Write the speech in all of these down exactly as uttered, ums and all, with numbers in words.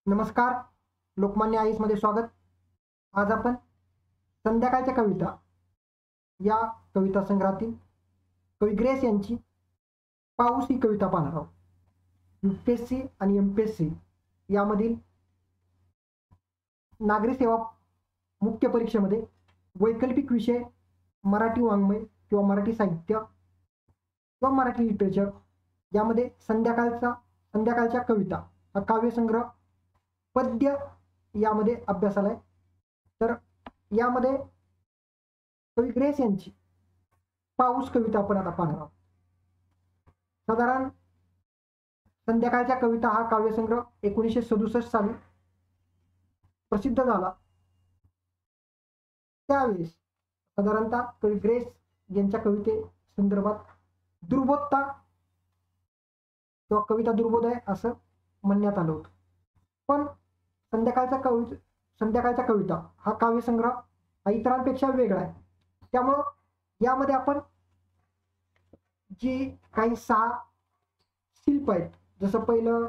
नमस्कार. लोकमान्य आईस मध्ये स्वागत. आज आपण संध्याकाळच्या कविता या कविता संग्रहातील कवी ग्रेस यांची पाऊस ही कविता पाहणार आहोत. यूपीएससी आणि एमपीएससी यामधील नागरी सेवा मुख्य परीक्षेमध्ये वैकल्पिक विषय मराठी वाङ्मय किंवा मराठी साहित्य किंवा मराठी लिटरेचर यामध्ये संध्याकाळचा संध्याकाळच्या कविता हा काव्यसंग्रह पद्य यामध्ये अभ्यासाला आहे. तर यामध्ये कवी ग्रेस यांची पाऊस कविता आपण आता पाहणार आहोत. साधारण संध्याकाळच्या कविता हा काव्यसंग्रह एकोणीसशे सदुसष्ट साली प्रसिद्ध झाला. त्यावेळेस साधारणतः कवी ग्रेस यांच्या कविते संदर्भात दुर्बोधता किंवा कविता दुर्बोध आहे असं म्हणण्यात आलं होतं. पण संध्याकाळचा कवि संध्याकाळच्या कविता हा काव्यसंग्रह हा इतरांपेक्षा वेगळा आहे. त्यामुळं यामध्ये आपण जी काही सहा शिल्प आहेत, जसं पहिलं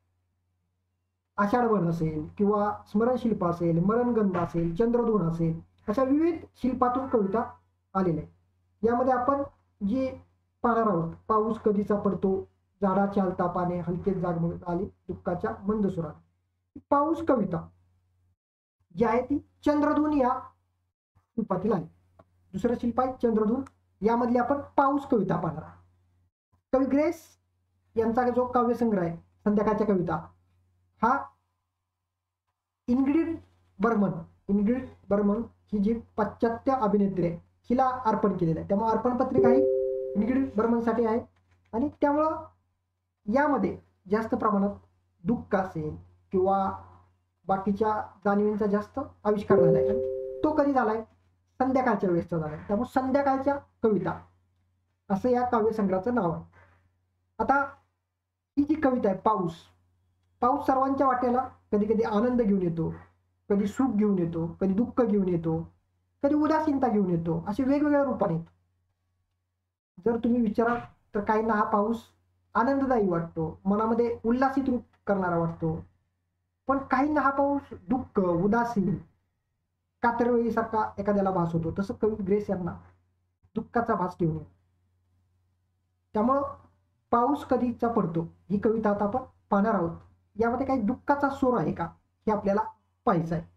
आषाढवन असेल किंवा स्मरणशिल्प असेल, मरणगंध असेल, चंद्रधून असेल, अशा विविध शिल्पातून कविता आलेल्या आहेत. यामध्ये आपण जी पाहणार आहोत, पाऊस कधीचा पडतो, झाडाची हलता पाने, हलकेच जागमग आली दुःखाच्या मंद सुरात. पाऊस कविता जी आहे ती चंद्रधून या शिल्पातील आहे. दुसरं शिल्प आहे चंद्रधून, यामधली आपण पाऊस कविता पाहणार आहोत. कवी ग्रेस यांचा जो काव्यसंग्रह आहे संध्याकाळच्या कविता हा इंग्रिड बर्मन इंग्रिड बर्मन ही जी पाश्चात्य अभिनेत्री आहे हिला अर्पण केलेलं आहे. त्यामुळे अर्पण पत्रिका ही इंग्रिड बर्मनसाठी आहे आणि त्यामुळं यामध्ये जास्त प्रमाणात दुःख असेल किंवा बाकीच्या जाणीवींचा जास्त आविष्कार झालाय. आणि तो कधी झालाय? संध्याकाळच्या वेळेसचा झालाय. त्यामुळे संध्याकाळच्या कविता असं या काव्यसंग्रहाचं नाव आहे. आता ही जी कविता आहे पाऊस पाऊस सर्वांच्या वाटेला कधी कधी आनंद घेऊन येतो, कधी सुख घेऊन येतो, कधी दुःख घेऊन येतो, कधी उदासीनता घेऊन येतो, असे वेगवेगळ्या रूपाने येतो. जर तुम्ही विचाराल तर काहींना हा पाऊस आनंददायी वाटतो, मनामध्ये उल्हासित रूप करणारा वाटतो. पण काहींना हा पाऊस दुःख, उदासीन, कातरवेळीसारखा एखाद्याला भास होतो. तसं कवी ग्रेस यांना दुःखाचा भास घेऊन येतो. त्यामुळं पाऊस कधीचा पडतो ही कविता आता आपण पाहणार आहोत. यामध्ये काही दुःखाचा सूर आहे का हे आपल्याला पाहायचं आहे.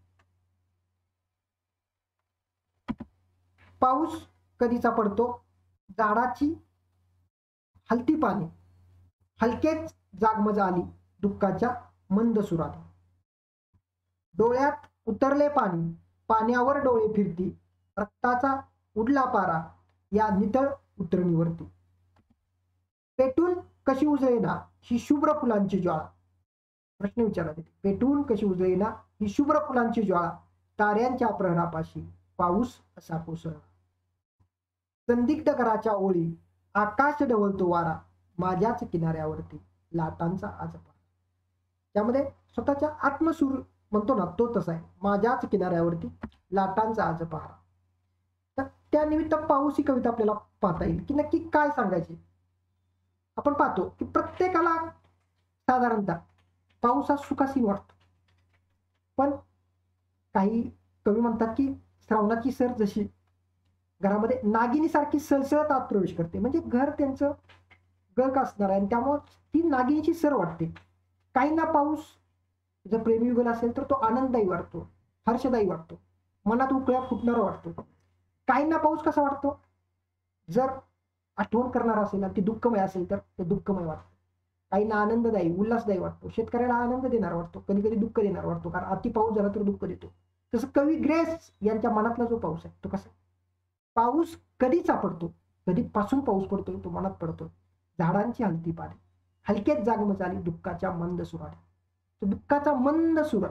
पाऊस कधीचा पडतो, झाडाची हलती पाने, हलकेच जागमज आली दुःखाच्या मंद सुरात. डोळ्यात उतरले पाणी, पाण्यावर डोळे फिरती, रक्ताचा उडला पारा या नितळ उतरणीवरती. पेटून कशी उजळेना ही शुभ्र फुलांची ज्वाळा. प्रश्न विचारला तिथे, पेटून कशी उजळेना ही शुभ्र फुलांची ज्वाळा, ताऱ्यांच्या प्रहरापाशी पाऊस असा कोसळला. संदिग्ध घराच्या ओळी, आकाश ढवळतो वारा, माझ्याच किनाऱ्यावरती लाटांचा आजपा. त्यामध्ये स्वतःच्या आत्मसूर म्हणतो ना तो तसा आहे, माझ्याच किनाऱ्यावरती लाटांचा आज पहारा. तर त्यानिमित्त पाऊस ही कविता आपल्याला पाहता येईल की नक्की काय सांगायची. आपण पाहतो की प्रत्येकाला साधारणतः पाऊस हा सुखासीन वाटतो. पण काही कवी म्हणतात की श्रावणाची सर जशी घरामध्ये नागिनीसारखी सळसळत आत प्रवेश करते, म्हणजे घर त्यांचं गळक असणार आहे आणि त्यामुळे ती नागिनीची सर वाटते. काहींना पाऊस जर प्रेमी युगल असेल तर तो आनंददायी वाटतो, हर्षदायी वाटतो, मनात उकळ्या फुटणारा वाटतो. काहींना पाऊस कसा वाटतो, जर आठवण करणारा असेल आणि ती दुःखमय असेल तर ते दुःखमय वाटतं. काहींना आनंददायी उल्हासदायी वाटतो, शेतकऱ्याला आनंद देणारा वाटतो, कधी कधी दुःख देणारा वाटतो, कारण अति पाऊस झाला तर दुःख देतो. तसं कवी ग्रेस यांच्या मनातला जो पाऊस आहे तो कसा, पाऊस कधीचा पडतो, कधीपासून पाऊस पडतोय तो मनात पडतो. झाडांची हलती पाने, हलकेच जागमज आली दुःखाच्या मंद सुरात. दुःखाचा मंद सुर,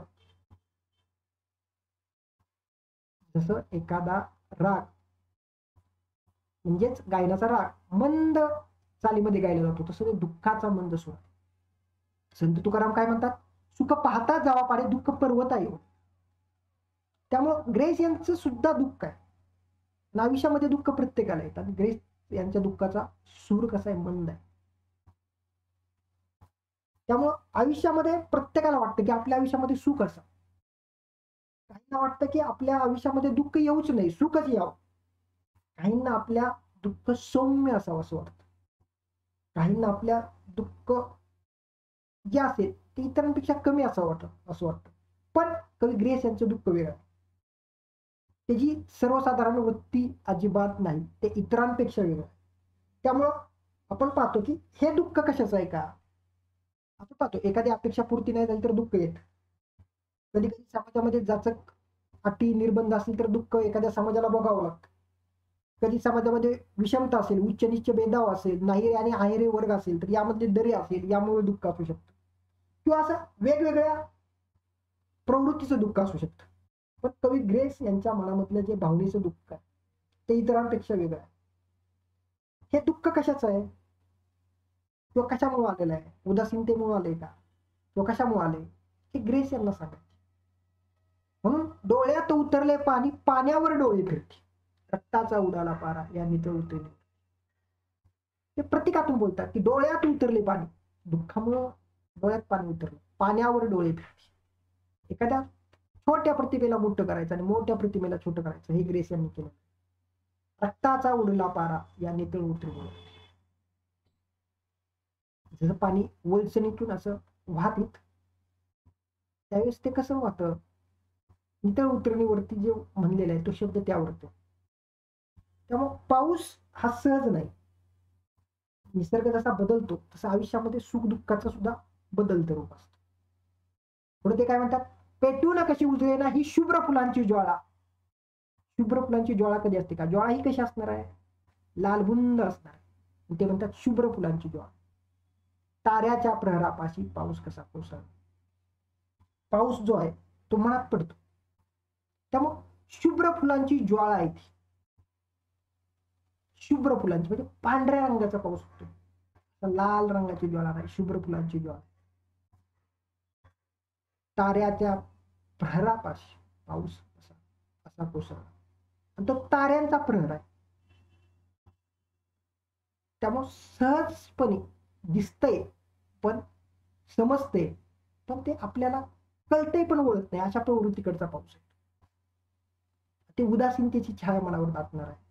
जसं एखादा राग म्हणजेच गायनाचा राग मंद चालीमध्ये गायला जातो, तसं ते दुःखाचा मंद सुर. संत तुकाराम काय म्हणतात, सुख पाहता जावा पाडे दुःख पर्वत आहे. त्यामुळं ग्रेस यांचं सुद्धा दुःख आहे. आयुष्यामध्ये दुःख प्रत्येकाला येतात. ग्रेस यांच्या दुःखाचा सूर कसा आहे, मंद आहे. त्यामुळं आयुष्यामध्ये प्रत्येकाला वाटतं की आपल्या आयुष्यामध्ये सुख असावं. काहींना वाटतं की आपल्या आयुष्यामध्ये दुःख येऊच नाही, सुखच यावं. काहींना आपल्या दुःख सौम्य असावं असं वाटतं. काहींना आपल्या दुःख जे असेल ते इतरांपेक्षा कमी असावं वाटतं असं वाटतं. पण कवी ग्रेस यांचं दुःख वेगळं आहे. त्याची सर्वसाधारण वृत्ती अजिबात नाही. ते इतरांपेक्षा वेगळं आहे. त्यामुळं आपण पाहतो की हे दुःख कशाचं आहे का? आपण पाहतो एखादी अपेक्षा पूर्ती नाही झाली तर दुःख येतं. कधी कधी समाजामध्ये जाचक अटी निर्बंध असतील तर दुःख एखाद्या समाजाला भोगावं लागतं. कधी समाजामध्ये विषमता असेल, उच्च नीच भेदभाव असेल, नाहिरे आणि आहेरे वर्ग असेल तर यामधले दरी असेल, यामुळे दुःख असू शकतं. किंवा असं वेगवेगळ्या प्रवृत्तीचं दुःख असू शकतं. पण कवी ग्रेस यांच्या मनामधलं जे भावनेचं दुःख आहे ते इतरांपेक्षा वेगळं आहे. हे दुःख कशाचं आहे किंवा कशामुळे आलेलं आहे? उदासीनतेमुळे आले का किंवा कशामुळे आले हे ग्रेस यांना सांगायचे. म्हणून डोळ्यात उतरले पाणी, पाण्यावर डोळे फिरते, रक्ताचा उडाला पारा या नितळ उतरले. ते प्रतीकातून बोलतात की डोळ्यात उतरले पाणी, दुःखामुळं डोळ्यात पाणी उतरलं, पाण्यावर डोळे फिरते. एखाद्या छोट्या प्रतिमेला मोठं करायचं आणि मोठ्या प्रतिमेला छोटं करायचं हे ग्रेस यांनी केलं. रक्ताचा उडला पारा या नितळ उतरले. जसं पाणी वलसणीतून असं वाहत येत त्यावेळेस ते कसं वाहतं, नितळ उतरणीवरती जे म्हणलेलं आहे तो शब्द त्यावरतो. त्यामुळे पाऊस हा सहज नाही. निसर्ग जसा बदलतो तसं आयुष्यामध्ये सुख दुःखाचा सुद्धा बदलतं रूप असतं. पुढे ते काय म्हणतात, पेटून कशी उजळेना ही शुभ्र फुलांची ज्वाळा. शुभ्र फुलांची ज्वाळा कधी असते का? ज्वाळा ही कशी असणार आहे? लालबुंद असणार आहे. ते म्हणतात शुभ्र फुलांची ज्वाळा. ताऱ्याच्या प्रहरापाशी पाऊस कसा कोसळला. पाऊस जो आहे तो मनात पडतो. त्यामुळे शुभ्र फुलांची ज्वाळा आहे ती. शुभ्र फुलांची म्हणजे पांढऱ्या रंगाचा पाऊस होतो. लाल रंगाची ज्वाळा नाही, शुभ्र फुलांची ज्वाळा. ताऱ्याच्या प्रहरापाशी पाऊस असा असा कोसळला. आणि तो ताऱ्यांचा प्रहर आहे. त्यामुळे सहजपणे दिसतंय पण समजते, पण ते आपल्याला कळतंय पण ओळखत नाही अशा प्रवृत्तीकडचा पाऊस आहे. ते उदासीनतेची छाया मनावर दाटणार आहे.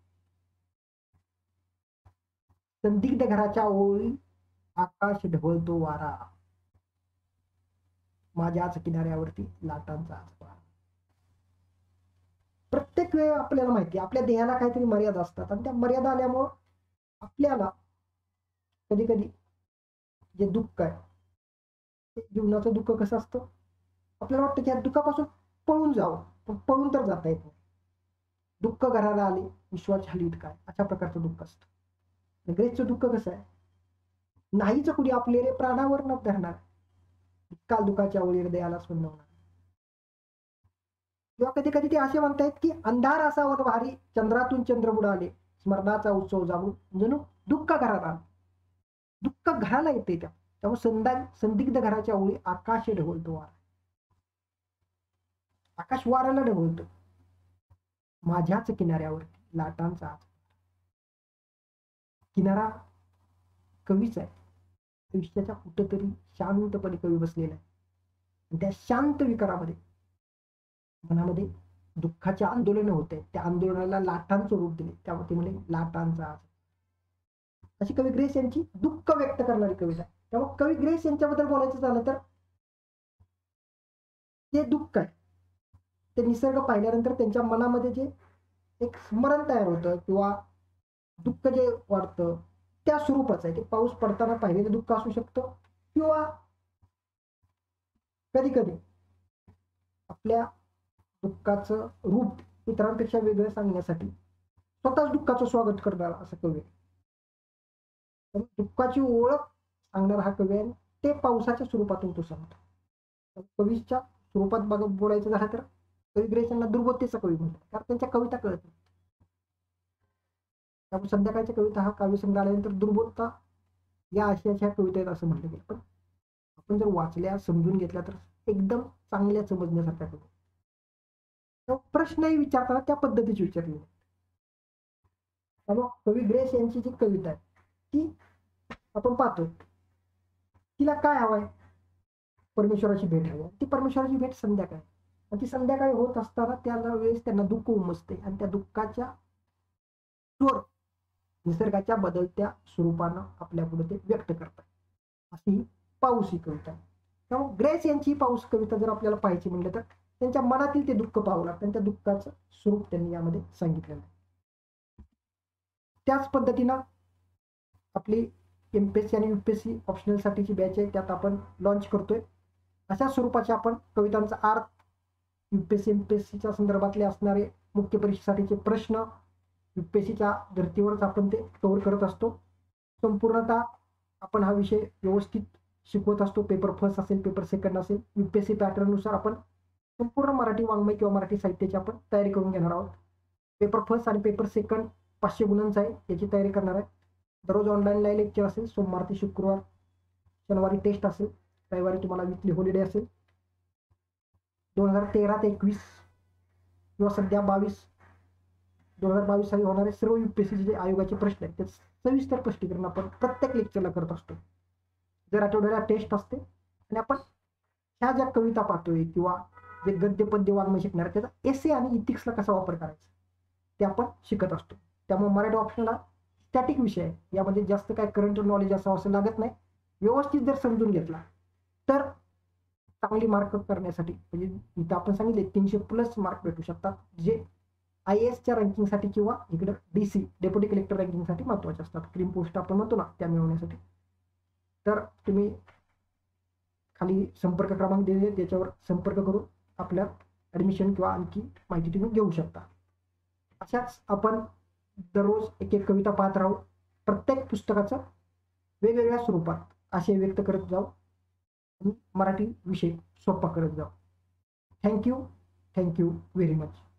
संदिग्ध घराच्या ओळी आकाश ढवळतो वारा, माझ्याच किनाऱ्यावरती लाटांचा आज वारा. प्रत्येक वेळ आपल्याला माहिती आहे आपल्या देहाला काहीतरी मर्यादा असतात आणि त्या मर्यादा आल्यामुळं आपल्याला कधी कधी जे दुःख आहे ते जीवनाचं दुःख कसं असतं, आपल्याला वाटतं की या दुःखापासून पळून जावं, पण पळून तर जाता येत नाही. दुःख घराला आले विश्वाची हलीत काय अशा प्रकारचं दुःख असतं. ग्रेसचं दुःख कसं आहे, नाहीच कुणी आपले रे प्राणावर न धरणार, काल दुःखाच्या ओळी हृदयाला स्पंदवणार. किंवा कधी कधी ते असे म्हणतायत की अंधार असा वर भारी, चंद्रातून चंद्र बुडाले, स्मरणाचा उत्सव जाऊन जणू दुःख घरात आलं. दुःख घराला येते त्या. त्यामुळे संदा संदिग्ध घराच्या ओळी आकाश ढवळतो वारा. आकाश वाऱ्याला ढवळतो. माझ्याच किनाऱ्यावरती लाटांचा आज. किनारा कवीच आहे. आयुष्याच्या कुठेतरी शांतपणे कवी बसलेला आहे. त्या शांत विकारामध्ये मनामध्ये दुःखाचे आंदोलन होते. त्या आंदोलनाला लाटांचं रूप दिले, त्यामुळे ते म्हणे लाटांचा आज. अशी कवी ग्रेस यांची दुःख व्यक्त करणारी कविता आहे. त्यामुळे कवी ग्रेस यांच्याबद्दल बोलायचं झालं तर ते दुःख आहे ते निसर्ग पाहिल्यानंतर त्यांच्या मनामध्ये जे एक स्मरण तयार होतं किंवा दुःख जे वाटतं त्या स्वरूपाचं आहे. ते पाऊस पडताना पाहिलेलं दुःख असू शकतं किंवा कधी कधी आपल्या दुःखाचं रूप इतरांपेक्षा वेगळं सांगण्यासाठी स्वतःच दुःखाचं स्वागत करणारा असं कवी आहे. दुःखाची ओळख सांगणारा हा कवी आहे. ते पावसाच्या स्वरूपातून तो सांगतो. कवीच्या स्वरूपात बघ बोलायचं झालं तर कवी ग्रेस यांना दुर्बोधतेचा कवी म्हणतात, कारण त्यांच्या कविता कळत नाही. त्यामुळे संध्याकाळच्या कविता हा काव्यसंग्रह आल्यानंतर दुर्बोधता या आशयाच्या कविता आहेत असं म्हटलं गेलं. पण आपण जर वाचल्या समजून घेतल्या तर एकदम चांगल्या समजण्यासारख्या कविता. प्रश्नही विचारताना त्या पद्धतीची विचारली. त्यामुळे कवी ग्रेस यांची जी कविता आहे ती आपण पाहतो, तिला काय हवंय, परमेश्वराची भेट हवी. ती परमेश्वराची भेट संध्याकाळी, आणि ती संध्याकाळी होत असताना त्या वेळेस त्यांना दुःख उमसते आणि त्या दुःखाच्या स्वर निसर्गाच्या बदलत्या स्वरूपानं आपल्या पुढे ते व्यक्त करतात. अशी ही पाऊस ही कविता. त्यामुळे ग्रेस यांची पाऊस कविता जर आपल्याला पाहायची म्हणलं तर त्यांच्या मनातील ते दुःख पाहावं लागतं आणि त्या दुःखाचं स्वरूप त्यांनी यामध्ये सांगितलेलं आहे. त्याच पद्धतीनं आपली एमपीएससी आणि यूपीएससी ऑप्शनल साठीची बॅच आहे, त्यात आपण लॉन्च करतोय. अशा स्वरूपाच्या आपण कवितांचा अर्थ, यूपीएससी एमपीएससीच्या संदर्भातले असणारे मुख्य परीक्षेसाठीचे प्रश्न, यूपीएससीच्या धर्तीवरच आपण ते कव्हर करत असतो. संपूर्णतः आपण हा विषय व्यवस्थित शिकवत असतो. पेपर फर्स्ट असेल, पेपर सेकंड असेल, यूपीएससी पॅटर्ननुसार आपण संपूर्ण मराठी वाङ्मय किंवा मराठी साहित्याची आपण तयारी करून घेणार आहोत. पेपर फर्स्ट आणि पेपर सेकंड पाचशे गुणांचा आहे, याची तयारी करणार आहे. दररोज ऑनलाईन लाईव्ह लेक्चर असेल. सोमवार ते शुक्रवार, शनिवारी टेस्ट असेल, रविवारी तुम्हाला वीकली हॉलिडे असेल. दोन हजार तेरा ते एकवीस किंवा सध्या बावीस दोन हजार बावीस साली होणारे सर्व यूपीएससी जे आयोगाचे प्रश्न आहेत त्याचं सविस्तर स्पष्टीकरण आपण प्रत्येक लेक्चरला करत असतो. दर आठवड्याला टेस्ट असते आणि आपण ह्या ज्या कविता पाहतोय किंवा जे गद्य पद्य वाङ्मय शिकणार त्याचा एसे आणि इथिक्सला कसा वापर करायचा ते आपण शिकत असतो. त्यामुळे मराठी ऑप्शनला स्टॅटिक विषय आहे, यामध्ये जास्त काय करंट नॉलेज असावं असं लागत नाही. व्यवस्थित जर समजून घेतला तर चांगली मार्क करण्यासाठी, म्हणजे इथं आपण सांगितले तीनशे प्लस मार्क भेटू शकतात, जे आय ए एसच्या रँकिंगसाठी किंवा इकडं डी सी डेप्युटी कलेक्टर रँकिंगसाठी महत्त्वाचे असतात. क्रीम पोस्ट आपण म्हणतो ना, त्या मिळवण्यासाठी. तर तुम्ही खाली संपर्क क्रमांक दिलेले, त्याच्यावर संपर्क करून आपल्या ॲडमिशन किंवा आणखी माहिती तुम्ही घेऊ शकता. अशाच आपण दररोज एक एक कविता पाहत राहू. प्रत्येक पुस्तकाचं वेगवेगळ्या स्वरूपात आशय व्यक्त करत जाऊ आणि मराठी विषय सोपा करत जाऊ. Thank you thank you very much.